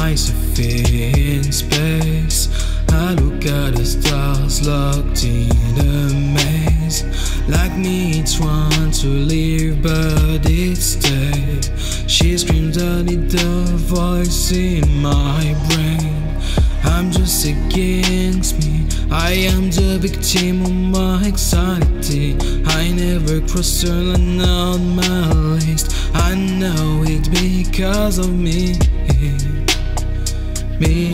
myself in space. I look at the stars locked in a maze. Like me trying to leave but it stays. She screams at it, the voice in my brain. I'm just against me, I am the victim of my anxiety. I never crossed her line on my list. I know it's because of me. Me.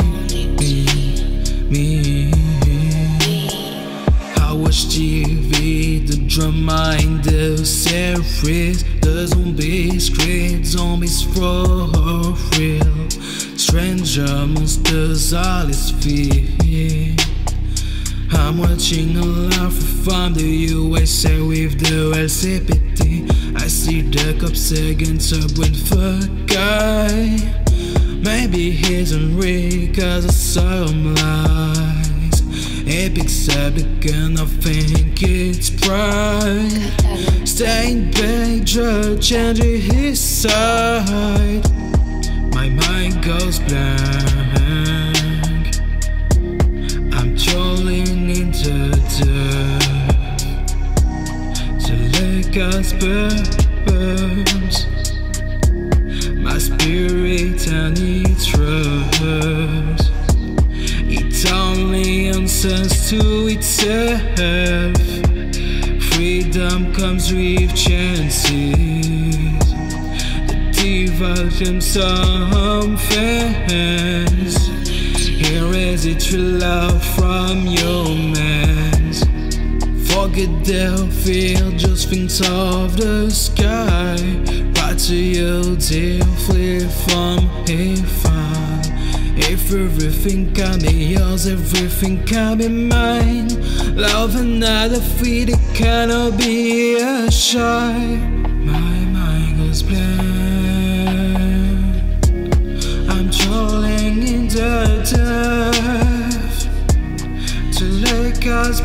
I watch TV, the drama in the series, the zombies create zombies for real. Stranger monsters, all is fear. I'm watching a life from the USA with the LCPD. I see the cops against a brain guy. Maybe he isn't real cause I saw him lies. He picks up the gun, I think it's pride. Staying back, just changing his side. My mind goes blank. I'm trolling into death to let us burns. My spirit and it trust. It only answers to itself. Freedom comes with chances. Devote them some fans. Here is it true love from your mans. Forget the field, just think of the sky. Right to you, dear, flee from heaven. If everything can be yours, everything can be mine. Love another feet, it cannot be a shy. My mind goes blank. I'm trolling in the depth to let us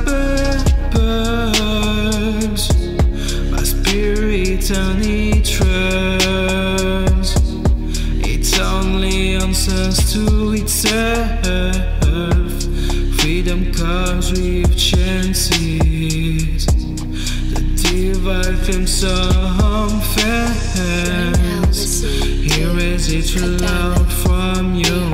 burns. My spirit and it trust. It only answers to itself. Freedom comes with chances. The divide them some fans. Here is it loud from you.